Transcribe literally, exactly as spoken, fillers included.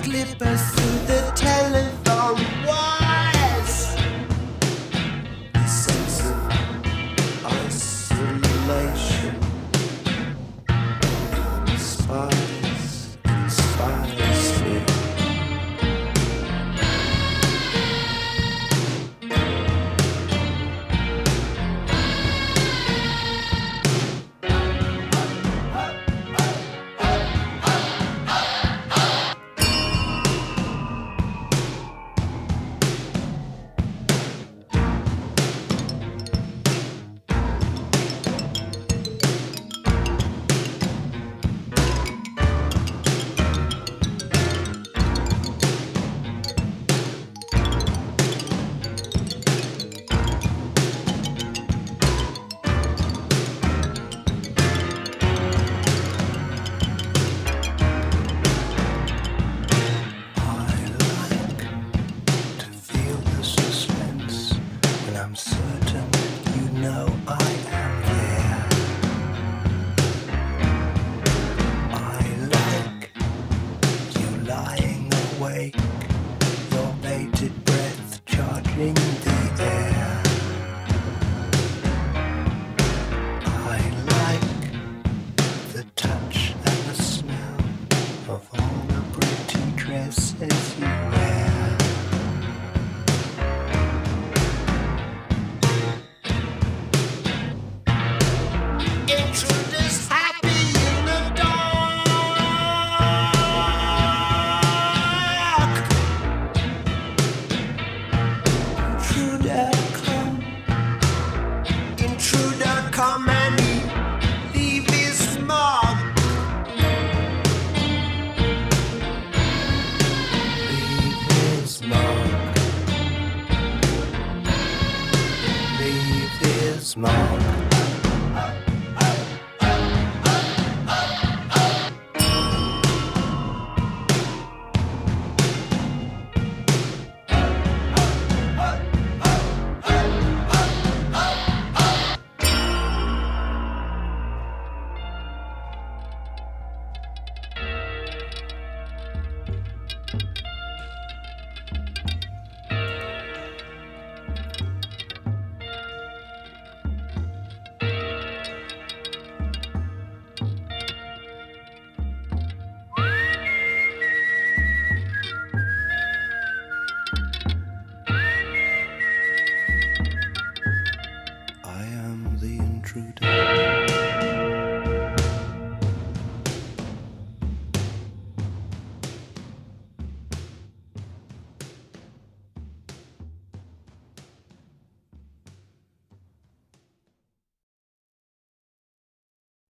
clippers through the telephone wires. The sense of isolation inspires, inspires me. I'm certain you know I am there. I like you lying awake, your bated breath charging the air. I like the touch and the smell of all the pretty dresses you wear. Intruders happy in the dark. Intruder come, intruder come and leave his mark. Leave his mark. Leave his mark.